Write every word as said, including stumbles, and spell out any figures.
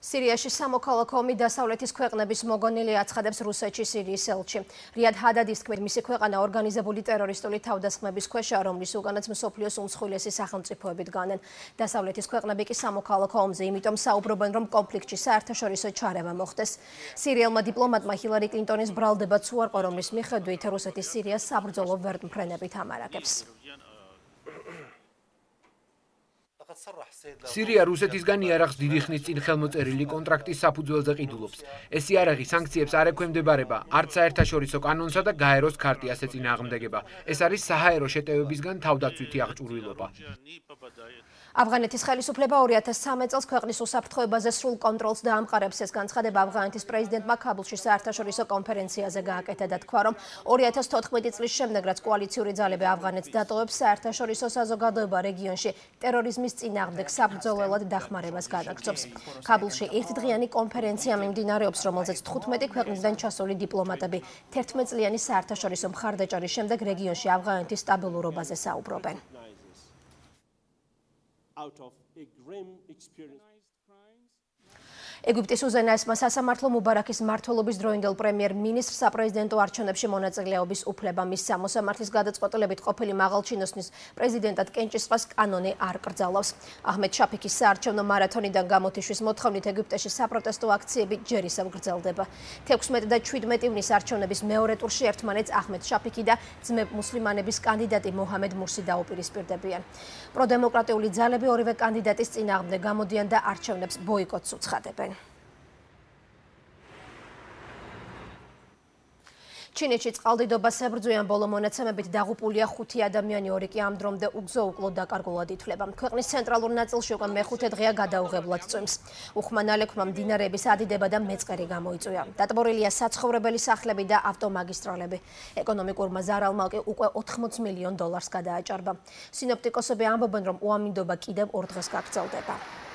სირიაში სამოქალაქო ომი დასავლეთის ქვეყნების მოგონილია აცხადებს რუსეთში სირიის ელჩი. რიად ჰადადის თქმით, მისი ქვეყანა ორგანიზებული ტერორისტული თავდასხმების ქვეშაა, რომლის უკანაც მსოფლიოს უმსხვილესი სახელმწიფოები დგანან. დასავლეთის ქვეყნები კი სამოქალაქო ომზე, იმიტომ საუბრობენ, რომ კონფლიქტში საერთაშორისო ჩარევა მოხდეს. სირიელმა დიპლომატმა ჰილარი კლინტონის ბრალდებაც უარყო, რომლის მიხედვით რუსეთი სირიას საბრძოლო ვერტმფრენებით ამარაგებს. სირია რუსეთისგან იარაღს დიდი ხნის წინ ხელმოწერილი კონტრაქტის საფუძველზე ყიდულობს. ეს იარაღი სანქციებს არ ექვემდებარება, არც საერთაშორისო კანონსა და გაეროს ქარტიას ეწინააღმდეგება. ეს არის საჰაერო შეტევებისგან თავდაცვითი აღჭურვილობა. ავღანეთის ხელისუფლება ორი ათას სამი წელს ქვეყნის უსაფრთხოებაზე სრულ კონტროლს დამყარებს. ეს განაცხადება ავღანეთის პრეზიდენტმა ქაბულში საერთაშორისო კონფერენციაზე გააკეთა და თქვა, რომ ორი ათას თოთხმეტი წლის შემდეგ, რაც კოალიციური ძალები ავღანეთს დატოვებს, საერთაშორისო საზოგადოება რეგიონში ტერორიზმის წინააღმდეგ საბრძოლველად დახმარებას განაგრძობს. ქაბულში ერთდღიანი კონფერენცია მიმდინარეობს, რომელზეც თხუთმეტი ქვეყნიდან ჩასული დიპლომატები თერთმეტწლიანი საერთაშორისო მხარდაჭერის შემდეგ რეგიონში ავღანეთის სტაბილურობაზე საუბრობენ. Out of a grim experience. ეგვიპტის უზენაესმა სასამართლომ მუბარაქის მმართველობის დროინდელ პრემიერ-მინისტრ საპრეზიდენტო არჩევნებში მონაწილეობის უფლება მისცა. მოსამართლის გადაწყვეტილებით ყოფილი მაღალჩინოსნის პრეზიდენტად კენჭისყრას კანონი არ კრძალავს. აჰმედ შაფიქის საარჩევნო მარათონიდან გამოთიშვის მოთხოვნით ეგვიპტეში საპროტესტო აქციები ჯერ ისევ გრძელდება. თექვსმეტი და შვიდმეტი ივნის არჩევნების მეორე ტურში ერთმანეთს აჰმედ შაფიქი და ძმებ მუსლიმანების კანდიდატი მოჰამედ მურსი დაუპირისპირდებიან. პროდემოკრატიული ძალები ორივე კანდიდატის წინააღმდეგ გამოდიან და არჩევნებს ბოიკოტს უცხადებენ. ჩინეთში წყალდიდობას ებრძვიან ბოლო მონაცემებით დაიღუპულია ხუთი ადამიანი, ორი კი ამ დრომდე უგზო-უკლო დაკარგულად ითვლება. ქვეყნის ცენტრალურ ნაწილში უკვე მეხუთე დღეა გადაუღებლად წვიმს. უხმანალექმა მდინარეების ადიდება და მეწყერი გამოიწვია. დატბორილია საცხოვრებელი სახლები და ავტომაგისტრალები. ეკონომიკურმა ზარალმა კი უკვე ოთხმოცი მილიონ დოლარს გადააჭარბა. სინოპტიკოსები ამბობენ, რომ უამინდობა კიდევ ორ დღეს გაგრძელდება.